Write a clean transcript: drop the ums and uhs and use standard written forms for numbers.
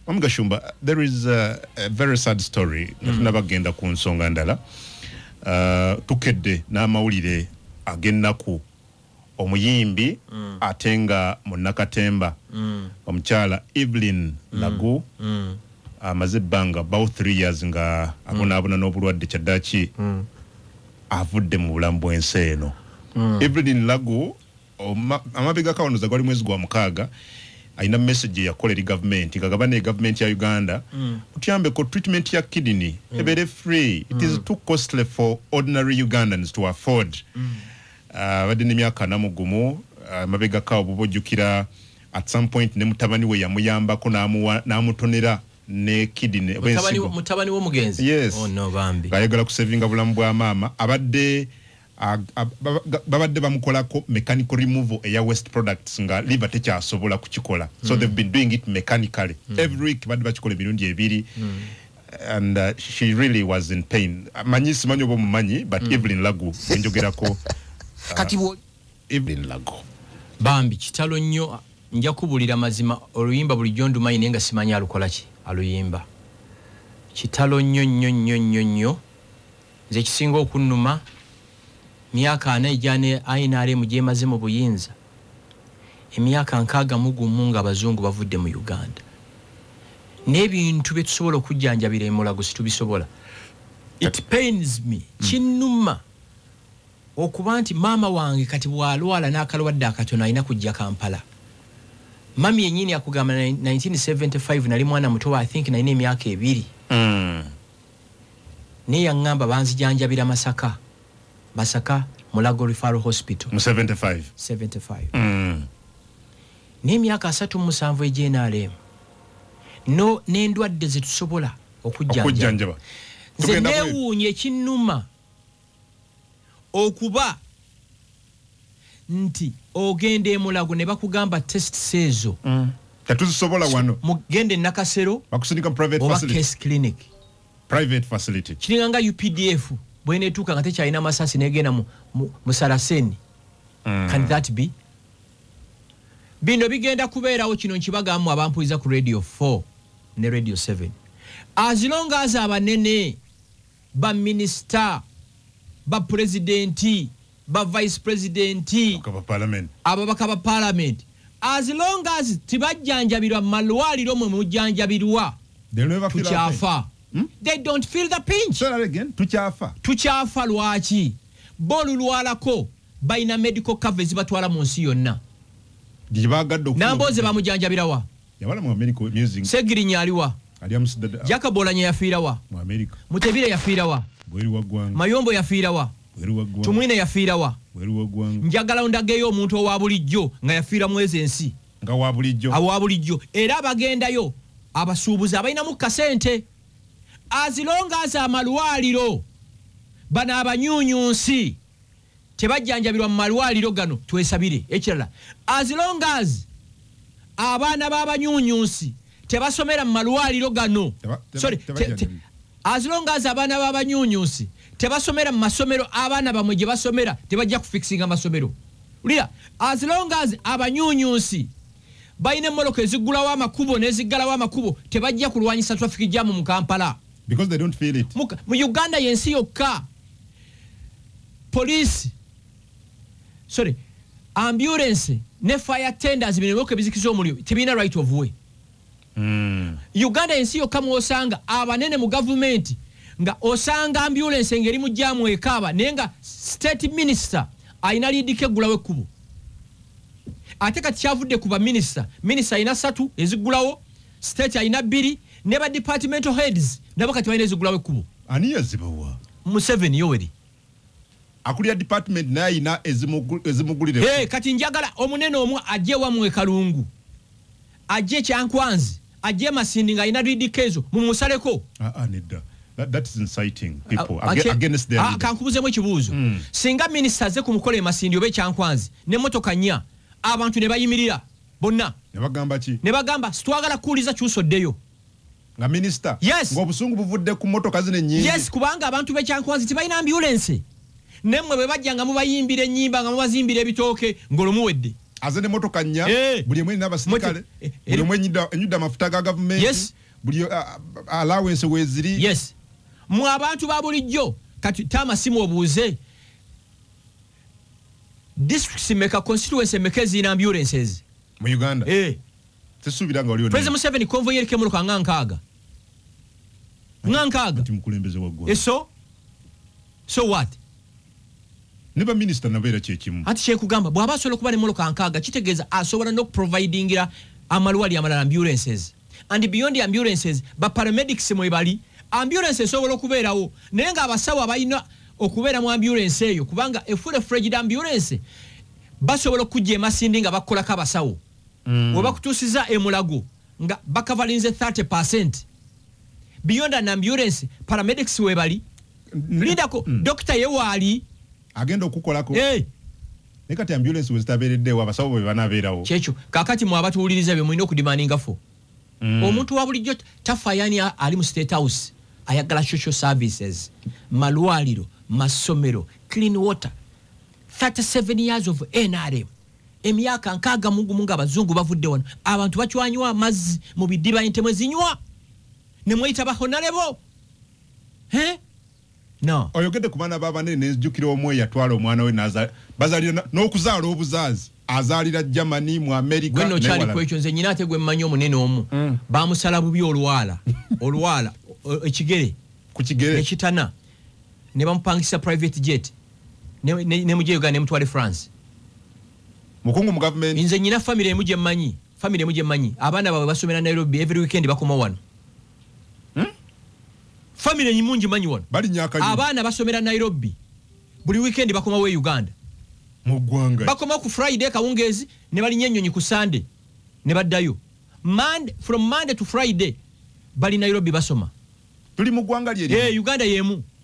Gashumba, there is a very sad story. Nabagenda ku nsonga ndala. Tukedde n'amawulire agennaku omuyimbi atenga mu Nakatemba omukyala Evelyn Lagu amaze ebbanga about 3 years nga abonaabona n'obulwadde kyaddaaki avudde mu bulamu bw'ensi eno. Evelyn Lagu amabega kawonoza gwali mwezi gwa mukaaga aina message yakola eri government kagabane government ya Uganda utiyambe ko treatment ya kidney ebere free. It is too costly for ordinary Ugandans to afford. Badde n'emyaka namugumu mabega kawo bubojjukira at some point ne mutabani we yamuyambako n'amutonera ne kidney mutabani wo mugenzi. Yes. Oh no bambi ayagala ku savinga bulamu bwa mama abadde babadde bamukolako mechanical removal eya waste products nga liver tekyasobola kukikola. So they've been doing it mechanically every week badde bakikola emirundi ebiri. And she really was in pain. Manyisi manyo bo mumanyi but Evelyn Lagu enjogerako kati Evelyn Lagu bambi kitalo nnyo nja kubulira mazima oluyimba buli jondu mayine nga simanya alukola ki aluyimba kitalo nnyo nze kisinga okunnuma myaka ana ijane ayinare mujemaze mu buyinza emyaka nkaga mugumu nga abazungu bavudde mu Uganda n'ebintu betusobola okujjanjabira Mulago situbisobola. It pains me kinnuma okuba nti maama wange kati bwalwala n'akalwadde akatono alina kujja Kampala. Mami yennyini akugamba 1975 nali mwana muto I think nalina emyaka 2 naye yaŋŋamba banzijanjabira Masaka Mulago Referral Hospital mu 75 n'emyaka 37 ejenalem no n'endwadde zetusobola okujjanjaba. Nze neewuunye ekinnuma okuba nti ogende e Mulago ne bakugamba test sezo katuzisobola wano mugende Nakasero bakusindika private facility case clinic kiringanga UPDF bwenetuuka nga tekyalina masasi negenda mu Saraseni. Can that be? Bino bigenda kubeerawo kino nkibagamu abampuliza ku Radio 4 ne Radio 7 as long as abanene ba minister ba presidenti ba vice presidenti ababaka ba parliament as long as tibajjanjabirwa malwaliro mwe mujjanjabirwa tuchafa. They don't feel the pinch. Say that again. Tuchafa lwaki bolu lwalako baina medical coverage batwala mu nsi yonna namboze bamujjanjabirawa yabala mu America music Segiri nyaliwa Jakabolanya yafiirawa mu America Mutebire yafiirawa bweri wagwanga Mayombo yafiirawa bweri wagwanga Tumwine yafiirawa bweri wagwanga njagala ondageyo omuntu owa bulijjo nga yafiira mwezi ensi nga wa bulijjo era bagendayo abasuubuzi abalina mu kasente as long as amalwaliro bana abanyunyunsi tebajjanjabirwa mu malwaliro gano twesabire ekirala as long as abaana b'abanyunyunsi tebasomera mu malwaliro gano as long as abaana b'abanyunyunsi tebasomera mu masomero abaana bamwe gye basomera tebajja kufikisinga amasomero ulira as long as abanyunyunsi bayina emmoloka eziggulawo amakubo n'eziggalawo amakubo tebajja kulwanyisa traffic jam mu Kampala because they don't feel it. Mu Uganda yensi yokka police ambulance ne fire tenders binemoke bizikizo omuliro tibina right of way. Uganda yensi yokka mwosanga abanene mu government nga osanga ambulance ngeri mu jamu ekaba nenga state minister aina lidike gulawe kubo ate kati kyavudde kuba minister aina 3 ezigulawo state aina 2 ne ba departmental heads nabo kati baina ezigulawe kubo ani yazibawa mu 7 yoweri akulia department naye ina ezimugulire kati njagala omunene omwe ajje wamwe Kalungu ajje Kyankwanzi ajje Masindi nga ina ridikezo mu musaleko nedda that is inciting people against their leader. Kankubuzemu ekibuuzo singa minister ze kumukole Masindi obe Kyankwanzi ne motoka nya abantu ne bayimirira bonna ne bagamba sitwagala kuuliza kyusoddeyo nga minister ng'obusungu buvudde ku motoka zine nnyingi kubanga abantu be Kyankwanzi tibalina ambulance nemmwe bwe bajja nga mubayimbira ennyimba nga mubazimbira ebitooke ng'olumuwedde azene motoka nnya buli emwe n'abasirikale buli emwe enyudda amafuta ga government buli allowance weziri yes mu abantu ba bulijjo kati tamasimu obuuze districts meka constituency meka zina ambulances mu Uganda tesubiranga oliyo President Museveni convoy yerike mu kangankaaga mukulembeze waggwa so what neba minister nabeera kyekimu ati kyekugamba bw'aba asobola okuba ne moloka nkaaga kitegeeza asobola n'okuprovidingira amalwali amala ambulances and beyond the ambulances ba paramedics mwebali ambulance esobola okubeerawo naye nga abasawo abalina okubeera mu ambulance eyo kubanga full fledged ambulance basobola okujja emasindi nga bakolako abasawo we bakutuusiza emulago nga bakavalinze 30%. Beyond an ambulance paramedics webali lindako doctor yewaali agenda okukolako ne kati ambulance wezitabeereddewo abasawo bwe banabeerawo kyekyo kakati mu abatuwuliriza bye mulina okudimandingafo omuntu wa bulijjo tafayani ali mu State House ayagala social services malwaliro masomero clean water 37 years of NRM emyaka nkaaga mugumu nga abazungu bavudde wano abantu bachwanywa amazzi mu bidiba entemwe zinywa ne mweyita bahonalebo no oyogedde ku baana b'abanene nezijjukira omwe yatwala omwana we bazalira n'okuzaala obuzaazi azaalira Germany mu America gwenno kyali kwekyo nze nyina ate gwe mmanyi omunene omu bamusala bubi olwala ekigere ku kigere ekitana ne bamupangisa private jet ne mujje Uganda ne mutwale France mukungu mu government nze nyina family emuje mmanyi abaana bawe basomera Nairobi every weekend bakoma wano family nyimungi manyi wano bali nyaka abaana basomera Nairobi buli weekend bakoma we Uganda mu ggwanga bakoma ku Friday kawungezi ne bali nyenyonyi ku Sunday ne baddayo from Monday to Friday bali Nairobi basoma tuli mu ggwanga lye Uganda yemu